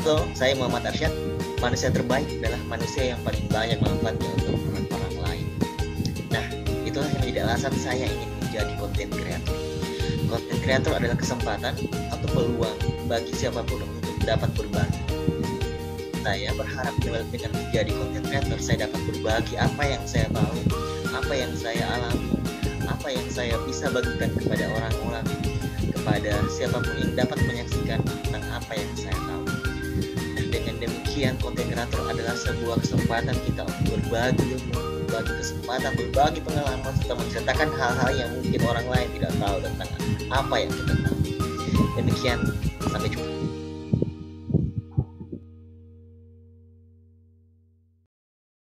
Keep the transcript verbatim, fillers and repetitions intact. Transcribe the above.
So, saya Muhammad Arsyad. Manusia terbaik adalah manusia yang paling banyak manfaatnya untuk orang lain. Nah, itulah yang menjadi alasan saya ingin menjadi content creator. Content creator adalah kesempatan atau peluang bagi siapapun untuk dapat berbagi. Saya berharap dengan menjadi content creator, saya dapat berbagi apa yang saya tahu, apa yang saya alami, apa yang saya bisa bagikan kepada orang-orang, kepada siapapun yang dapat menyaksikan tentang apa yang saya tahu. Dan dengan demikian, content creator adalah sebuah kesempatan kita untuk berbagi ilmu, berbagi kesempatan, berbagi pengalaman, serta menceritakan hal-hal yang mungkin orang lain tidak tahu tentang apa yang kita tahu. Demikian, sampai jumpa.